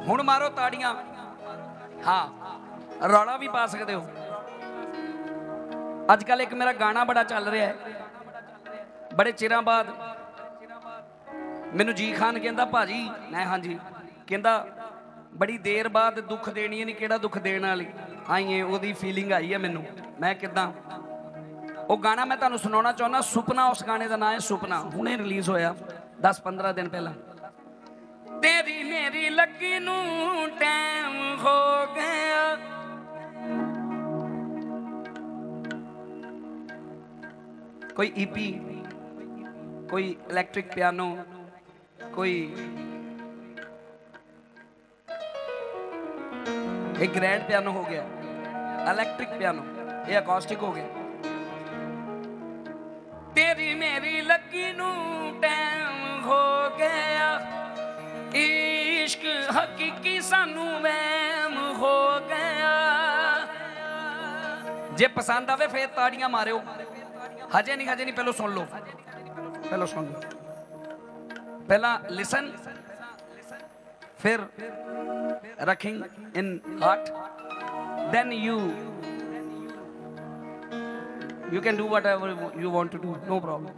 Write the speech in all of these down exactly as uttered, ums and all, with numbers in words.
हुण मारो ताड़ियां। हाँ रौला भी पा सकते हो। अजकल एक मेरा गाना बड़ा चल रहा है, बड़े चिरां बाद मैनू जी खान कहता भाजी, मैं हाँ जी, कहता बड़ी देर बाद दुख देनी है, नहीं केड़ा दुख देने वाली आई है, वो फीलिंग आई है मैनू। मैं किदा वो गाना मैं तुहानू सुनाना चाहुंदा। सुपना उस गाने का नाम है, सुपना। हुणे रिलीज होया दस पंद्रह दिन पहला। तेरी मेरी लगी नू टाइम हो गया, कोई ईपी, कोई इलेक्ट्रिक पियानो, कोई एक ग्रैंड पियानो हो गया, इलेक्ट्रिक पियानो, ये अकॉस्टिक हो गया। तेरी मेरी लगी नू टाइम हो गया, इश्क हकीकी सानू वहम हो गया। जे पसंद आवे फिर ताड़ियां मारियो। हजे नहीं हजे नहीं, पहलो सुन लो, पहलो सुन लो, पहला लिसन, फिर रखिंग in heart, then you you can do whatever you want to do, no problem.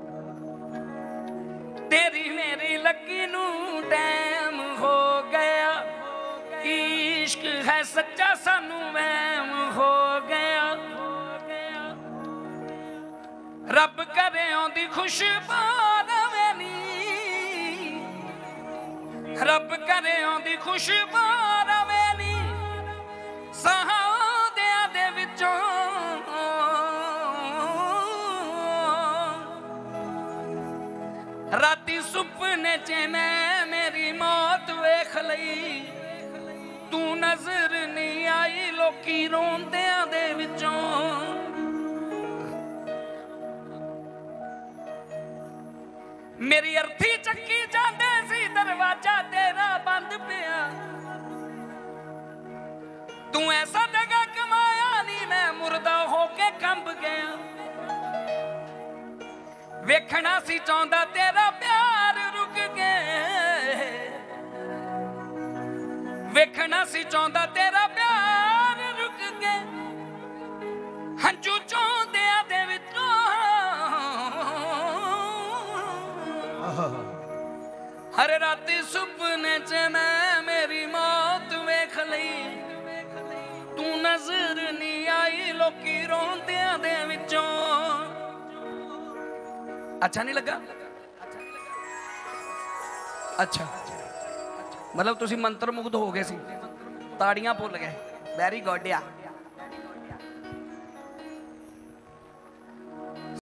तेरी मेरी लगी नू टाइम हो गया, इश्क है सच्चा सानू वहम हो गया। रब करे आंदी खुशबार वेनी, रब करे आंदी खुशबार वेनी, सहादियां दे विचों राती सुपने च मैं मेरी मौत वेख लई, तू नजर नहीं आई लोकी रोंदियां दे विचों। मेरी अर्थी चक्की जांदे सी, दरवाजा तेरा बंद पिया, तू ऐसा जगह कमाया नहीं, मैं मुर्दा होके कंब गया। वेखना सी चाहता तेरा प्यार रुक गए, वेखना सी चाहता तेरा प्यार रुक गए, हंझू चौंदियां दे विचों हर राती सुपने च मैं मेरी मौत वेख लई, तू नजर नहीं आई लोकी रोंदियां दे विचों। अच्छा नहीं लगा? अच्छा मतलब तुसी मंत्र मुग्ध हो गए सी, ताड़ियां भुल गए। वेरी गुड या